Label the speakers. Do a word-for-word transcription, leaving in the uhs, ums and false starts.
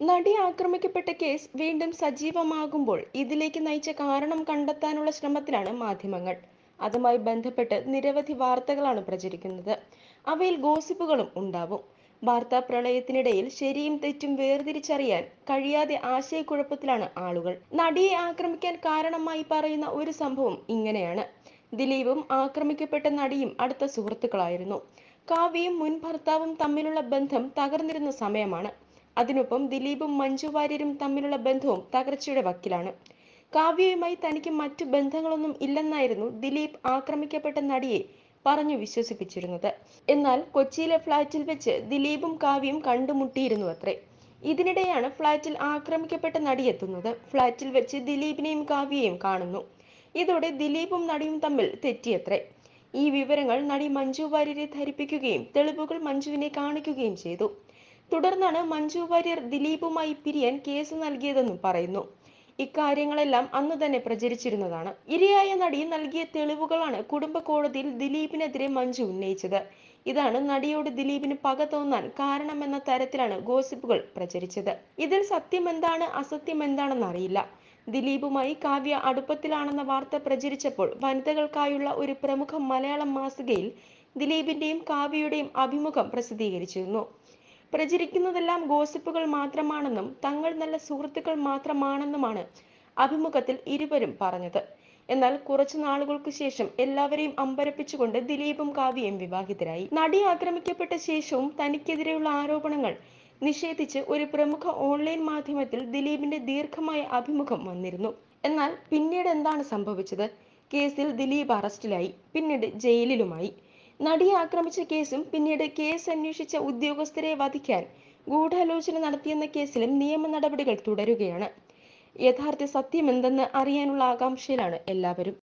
Speaker 1: നടി ആക്രമിക്കപ്പെട്ട കേസ് വീണ്ടും സജീവമാകുമ്പോൾ ഇതിലേക്ക് നയിച്ച കാരണം കണ്ടെത്താനുള്ള ശ്രമത്തിലാണ് മാധ്യമങ്ങൾ. അതുമായി ബന്ധപ്പെട്ട് നിരവധി വാർത്തകളാണ് പ്രചരിക്കുന്നത്. അവയിൽ ഗോസിപ്പുകളും ഉണ്ടാവും. വാർത്താ പ്രളയത്തിനിടയിൽ ശരിയും തെറ്റും വേർതിരിച്ചറിയാൻ കഴിയാതെ ആശയക്കുഴപ്പത്തിലാണ് ആളുകൾ. നടിയെ ആക്രമിക്കാൻ കാരണമായി പറയുന്ന ഒരു സംഭവം ഇങ്ങനെയാണ്. ദിലീപും ആക്രമിക്കപ്പെട്ട നടിയും അടുത്ത സുഹൃത്തുക്കളായിരുന്നു. കാവ്യയും മുൻ ഭർത്താവും തമ്മിലുള്ള ബന്ധം തകർന്നിരുന്ന സമയമാണ്. അതിനൊപ്പം ദിലീപും മഞ്ജു വാര്യരും തമ്മിലുള്ള ബന്ധവും തകർച്ചയുടെ വക്കിലാണ്. കാവ്യയുമായി തനിക്ക് മറ്റു ബന്ധങ്ങളൊന്നും ഇല്ലെന്നായിരുന്നു ദിലീപ് ആക്രമിക്കപ്പെട്ട നടിയെ പറഞ്ഞു വിശ്വസിപ്പിച്ചിരുന്നത്. എന്നാൽ കൊച്ചിയിലെ ഫ്ളാറ്റിൽ വെച്ച് ദിലീപും കാവ്യയും കണ്ടുമുട്ടിയിരുന്നു അത്രേ. ഇതിനിടെയാണ് ഫ്ളാറ്റിൽ ആക്രമിക്കപ്പെട്ട നടിയെത്തുന്നത്. ഫ്ളാറ്റിൽ വെച്ച് ദിലീപിനെയും കാവ്യയെയും കാണുന്നു. ഇതോടെ ദിലീപും നടിയും തമ്മിൽ തെറ്റിയത്രേ. ഈ വിവരങ്ങൾ നടി മഞ്ജു വാര്യരെ ധരിപ്പിക്കുകയും തെളിവുകൾ മഞ്ജുവിനെ കാണിക്കുകയും ചെയ്തു. തുടർന്നാണ് മഞ്ജു വാര്യർ ദിലീപുമായി പിരിയാൻ കേസ് നൽകിയതെന്നും പറയുന്നു. ഇക്കാര്യങ്ങളെല്ലാം അന്നു തന്നെ പ്രചരിച്ചിരുന്നതാണ്. ഇരയായ നടി നൽകിയ തെളിവുകളാണ് കുടുംബ കോടതിയിൽ ദിലീപിനെതിരെ മഞ്ജു ഉന്നയിച്ചത്. ഇതാണ് നടിയോട് ദിലീപിന് പക തോന്നാൻ കാരണമെന്ന തരത്തിലാണ് ഗോസിപ്പുകൾ പ്രചരിച്ചത്. ഇതിൽ സത്യമെന്താണ് അസത്യമെന്താണെന്ന് അറിയില്ല. ദിലീപുമായി കാവ്യ അടുപ്പത്തിലാണെന്ന വാർത്ത പ്രചരിച്ചപ്പോൾ വനിതകൾക്കായുള്ള ഒരു പ്രമുഖ മലയാളം മാസികയിൽ ദിലീപിന്റെയും കാവ്യയുടെയും അഭിമുഖം പ്രസിദ്ധീകരിച്ചിരുന്നു. പ്രചരിക്കുന്നതെല്ലാം ഗോസിപ്പുകൾ മാത്രമാണെന്നും തങ്ങൾ നല്ല സുഹൃത്തുക്കൾ മാത്രമാണെന്നുമാണ് അഭിമുഖത്തിൽ ഇരുവരും പറഞ്ഞത്. എന്നാൽ കുറച്ചു നാളുകൾക്ക് ശേഷം എല്ലാവരെയും അമ്പരപ്പിച്ചുകൊണ്ട് ദിലീപും കാവ്യയും വിവാഹിതരായി. നടി ആക്രമിക്കപ്പെട്ട ശേഷവും തനിക്കെതിരെയുള്ള ആരോപണങ്ങൾ നിഷേധിച്ച് ഒരു പ്രമുഖ ഓൺലൈൻ മാധ്യമത്തിൽ ദിലീപിന്റെ ദീർഘമായ അഭിമുഖം വന്നിരുന്നു. എന്നാൽ പിന്നീട് എന്താണ് സംഭവിച്ചത്? കേസിൽ ദിലീപ് അറസ്റ്റിലായി, പിന്നീട് ജയിലിലുമായി. നടിയെ ആക്രമിച്ച കേസും പിന്നീട് കേസ് അന്വേഷിച്ച ഉദ്യോഗസ്ഥരെ വധിക്കാൻ ഗൂഢാലോചന നടത്തിയെന്ന കേസിലും നിയമ നടപടികൾ തുടരുകയാണ്. യഥാർത്ഥ സത്യമെന്തെന്ന് അറിയാനുള്ള ആകാംക്ഷയിലാണ് എല്ലാവരും.